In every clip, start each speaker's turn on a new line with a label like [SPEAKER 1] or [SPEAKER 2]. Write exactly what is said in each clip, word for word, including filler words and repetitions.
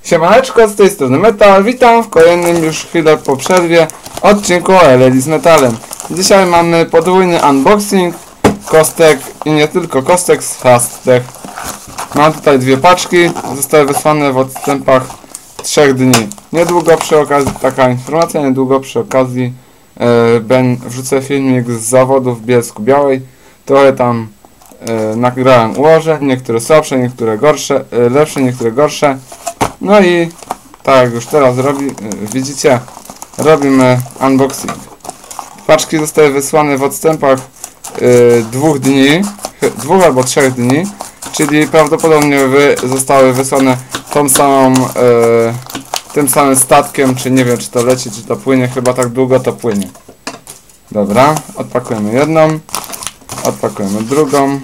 [SPEAKER 1] Siemaneczko, z tej strony Metal, witam w kolejnym już chwilę po przerwie odcinku o L E D z Metalem. Dzisiaj mamy podwójny unboxing kostek i nie tylko kostek z Fastech. Mam tutaj dwie paczki, zostały wysłane w odstępach trzech dni. Niedługo przy okazji, taka informacja, niedługo przy okazji e, ben, wrzucę filmik z zawodów w Bielsku-Białej. Trochę tam e, nagrałem ułożeń, niektóre słabsze, niektóre gorsze, e, lepsze, niektóre gorsze. No i tak jak już teraz robi, widzicie, robimy unboxing. Paczki zostały wysłane w odstępach y, dwóch dni, dwóch albo trzech dni, czyli prawdopodobnie wy, zostały wysłane tą samą, y, tym samym statkiem, czy nie wiem, czy to leci, czy to płynie, chyba tak długo to płynie. Dobra, odpakujemy jedną, odpakujemy drugą.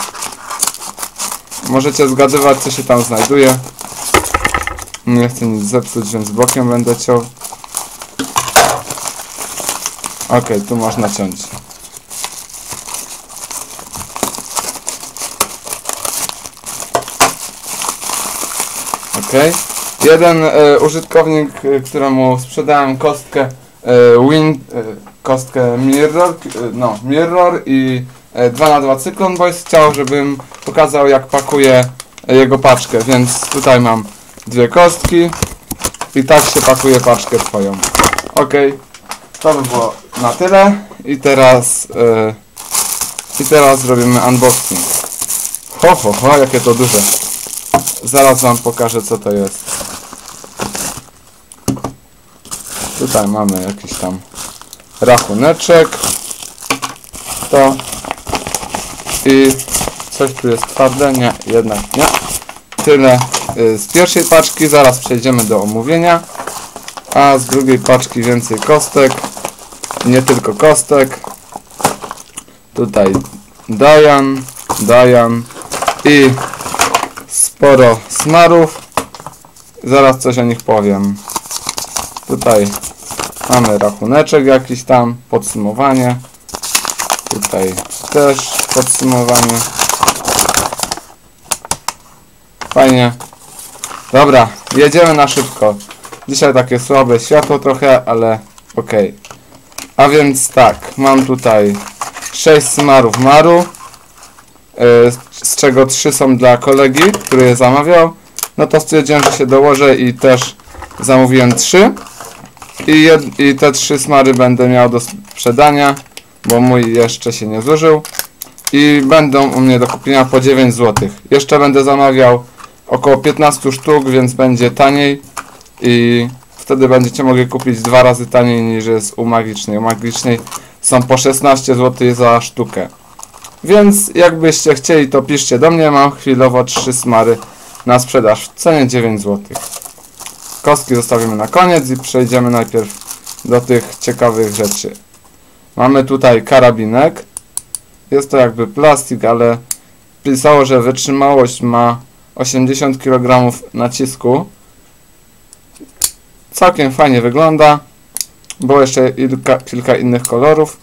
[SPEAKER 1] Możecie zgadywać, co się tam znajduje. Nie chcę nic zepsuć, więc bokiem będę ciął. Ok, tu można ciąć. Ok. Jeden e, użytkownik, e, któremu sprzedałem kostkę e, Win, e, kostkę Mirror, e, no Mirror i e, dwa na dwa Cyclone Boys, chciał, żebym pokazał, jak pakuje e, jego paczkę, więc tutaj mam dwie kostki i tak się pakuje paczkę twoją. Ok, to by było na tyle i teraz yy, i teraz zrobimy unboxing. Ho ho ho, jakie to duże. Zaraz wam pokażę, co to jest. Tutaj mamy jakiś tam rachuneczek. To i coś tu jest twarde, nie, jednak nie. Tyle z pierwszej paczki, zaraz przejdziemy do omówienia, a z drugiej paczki więcej kostek, nie tylko kostek. Tutaj Dayan, Dayan i sporo smarów, zaraz coś o nich powiem. Tutaj mamy rachuneczek jakiś tam, podsumowanie, tutaj też podsumowanie. Fajnie. Dobra, jedziemy na szybko. Dzisiaj takie słabe światło trochę, ale okej. Okay. A więc tak, mam tutaj sześć smarów maru, yy, z czego trzy są dla kolegi, który je zamawiał. No to stwierdziłem, że się dołożę i też zamówiłem trzy. I, jed, i te trzy smary będę miał do sprzedania, bo mój jeszcze się nie zużył. I będą u mnie do kupienia po dziewięć złotych. Jeszcze będę zamawiał około piętnaście sztuk, więc będzie taniej i wtedy będziecie mogli kupić dwa razy taniej niż jest u Magicznej. U Magicznej są po szesnaście złotych za sztukę. Więc jakbyście chcieli, to piszcie do mnie. Mam chwilowo trzy smary na sprzedaż w cenie dziewięć złotych. Kostki zostawimy na koniec i przejdziemy najpierw do tych ciekawych rzeczy. Mamy tutaj karabinek. Jest to jakby plastik, ale pisało, że wytrzymałość ma osiemdziesiąt kilogramów nacisku. Całkiem fajnie wygląda. Było jeszcze kilka, kilka innych kolorów.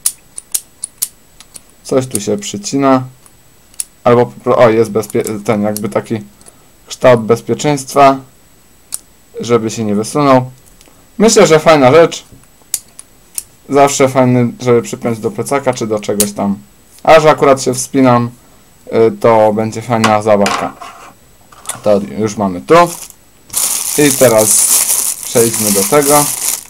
[SPEAKER 1] Coś tu się przycina. Albo o, jest bezpie- ten jakby taki kształt bezpieczeństwa, żeby się nie wysunął. Myślę, że fajna rzecz. Zawsze fajny, żeby przypiąć do plecaka czy do czegoś tam. A że akurat się wspinam, to będzie fajna zabawka. To już mamy tu. I teraz przejdźmy do tego.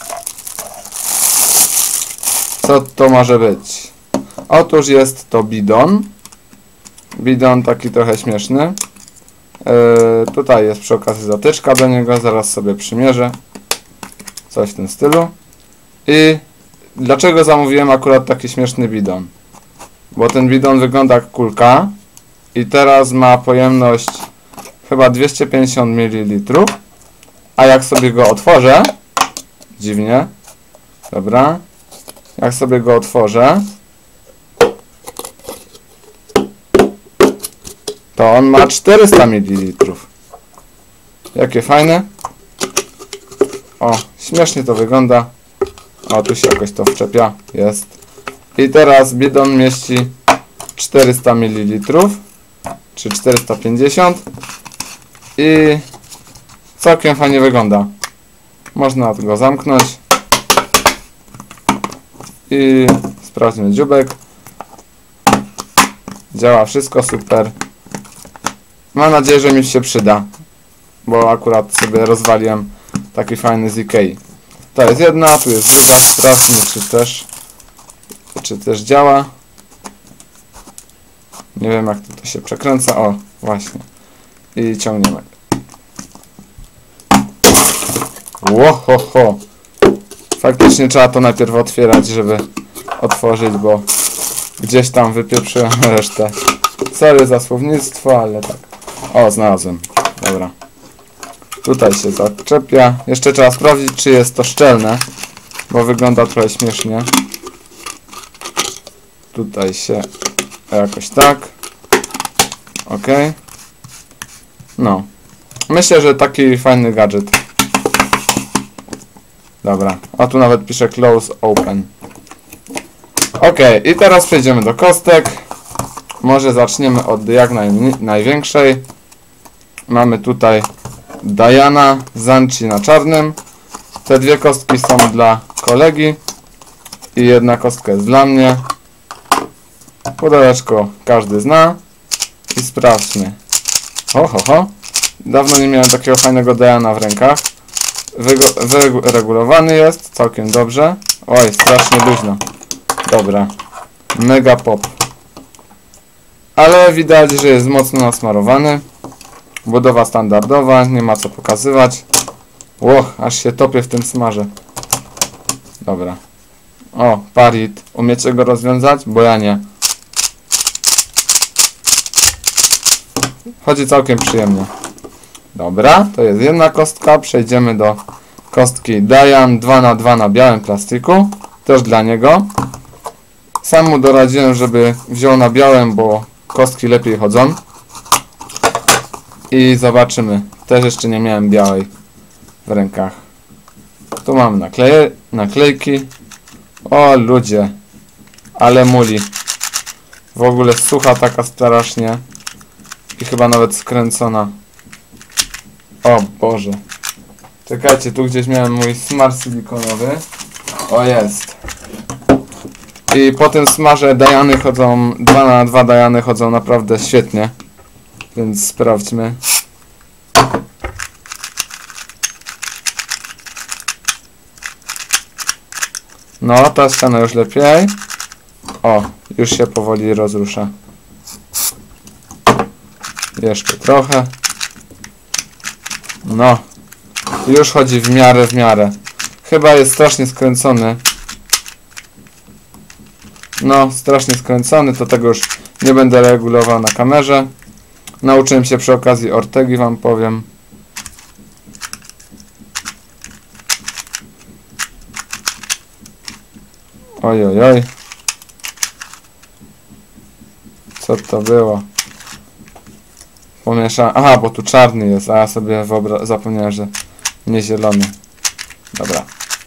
[SPEAKER 1] Co to może być? Otóż jest to bidon. Bidon taki trochę śmieszny. Yy, tutaj jest przy okazji zatyczka do niego. Zaraz sobie przymierzę. Coś w tym stylu. I dlaczego zamówiłem akurat taki śmieszny bidon? Bo ten bidon wygląda jak kulka. I teraz ma pojemność chyba dwieście pięćdziesiąt mililitrów, a jak sobie go otworzę, dziwnie, dobra, jak sobie go otworzę, to on ma czterysta mililitrów. Jakie fajne. O, śmiesznie to wygląda. O, tu się jakoś to wczepia, jest. I teraz bidon mieści czterysta mililitrów, czy czterysta pięćdziesiąt i całkiem fajnie wygląda. Można go zamknąć. I sprawdźmy dziubek. Działa wszystko super. Mam nadzieję, że mi się przyda, bo akurat sobie rozwaliłem taki fajny z Ikei. To jest jedna, tu jest druga. Sprawdźmy, czy też czy też działa. Nie wiem, jak to, to się przekręca. O, właśnie. I ciągniemy. Łohoho. Faktycznie trzeba to najpierw otwierać, żeby otworzyć, bo gdzieś tam wypieprzyłem resztę. Sorry za słownictwo, ale tak. O, znalazłem. Dobra. Tutaj się zaczepia. Jeszcze trzeba sprawdzić, czy jest to szczelne, bo wygląda trochę śmiesznie. Tutaj się jakoś tak. Ok. No. Myślę, że taki fajny gadżet. Dobra. A tu nawet pisze close open. Ok. I teraz przejdziemy do kostek. Może zaczniemy od jak naj, największej. Mamy tutaj Diana, Zanchi na czarnym. Te dwie kostki są dla kolegi. I jedna kostka jest dla mnie. Pudełeczko każdy zna. I sprawdźmy. Ho, ho, ho. Dawno nie miałem takiego fajnego Diana w rękach. Wyregulowany jest. Całkiem dobrze. Oj, strasznie luźno. Dobra. Mega pop. Ale widać, że jest mocno nasmarowany. Budowa standardowa. Nie ma co pokazywać. Łoch, aż się topię w tym smarze. Dobra. O, parit. Umiecie go rozwiązać? Bo ja nie. Chodzi całkiem przyjemnie. Dobra, to jest jedna kostka. Przejdziemy do kostki Dian dwa na dwa na białym plastiku. Też dla niego. Sam mu doradziłem, żeby wziął na białym, bo kostki lepiej chodzą. I zobaczymy. Też jeszcze nie miałem białej w rękach. Tu mam nakleje, naklejki. O ludzie. Ale muli. W ogóle sucha taka strasznie. I chyba nawet skręcona. O Boże. Czekajcie, tu gdzieś miałem mój smar silikonowy. O, jest. I po tym smarze Diany chodzą, dwa na dwa Diany chodzą naprawdę świetnie. Więc sprawdźmy. No, ta ściana już lepiej. O, już się powoli rozrusza. Jeszcze trochę. No. Już chodzi w miarę, w miarę. Chyba jest strasznie skręcony. No, strasznie skręcony, to tego już nie będę regulował na kamerze. Nauczyłem się przy okazji Ortegi, wam powiem. Oj, oj, oj. Co to było? Pomieszałem. Aha, bo tu czarny jest, a ja sobie zapomniałem, że nie zielony. Dobra.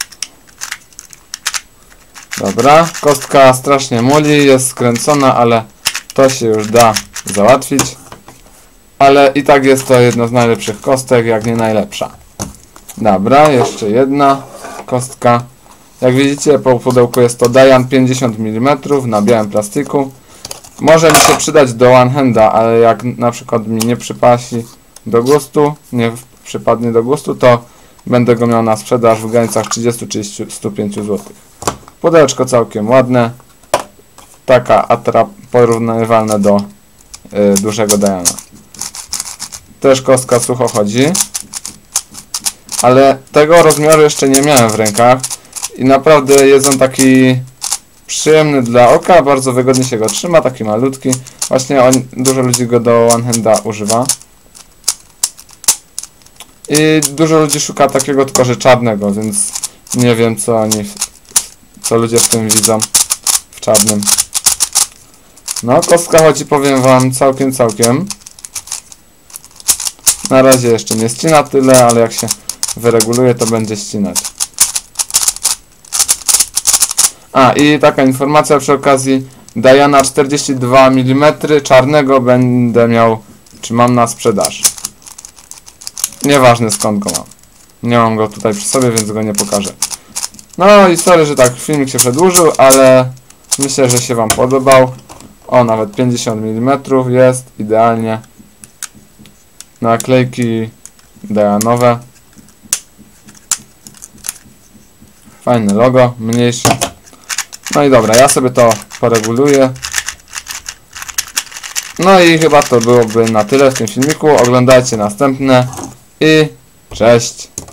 [SPEAKER 1] Dobra, kostka strasznie muli, jest skręcona, ale to się już da załatwić. Ale i tak jest to jedno z najlepszych kostek, jak nie najlepsza. Dobra, jeszcze jedna kostka. Jak widzicie, po pudełku jest to Dian pięćdziesiąt milimetrów na białym plastiku. Może mi się przydać do one handa, ale jak na przykład mi nie przypasi do gustu, nie przypadnie do gustu, to będę go miał na sprzedaż w granicach trzydzieści trzydzieści sto pięć złotych. Pudełeczko całkiem ładne. Taka atrap porównywalna do y, dużego Diana. Też kostka sucho chodzi. Ale tego rozmiaru jeszcze nie miałem w rękach. I naprawdę jest on taki przyjemny dla oka. Bardzo wygodnie się go trzyma. Taki malutki. Właśnie on, dużo ludzi go do one handa używa. I dużo ludzi szuka takiego tylko, że czarnego. Więc nie wiem co oni... co ludzie w tym widzą, w czarnym. No, kostka chodzi, powiem wam, całkiem, całkiem. Na razie jeszcze nie ścina tyle, ale jak się wyreguluje, to będzie ścinać. A, i taka informacja przy okazji. Diana czterdzieści dwa milimetry czarnego będę miał, czy mam na sprzedaż. Nieważne skąd go mam. Nie mam go tutaj przy sobie, więc go nie pokażę. No i sorry, że tak filmik się przedłużył, ale myślę, że się wam podobał. O, nawet pięćdziesiąt milimetrów jest, idealnie. Naklejki Deanowe. Fajne logo, mniejsze. No i dobra, ja sobie to poreguluję. No i chyba to byłoby na tyle w tym filmiku. Oglądajcie następne i cześć!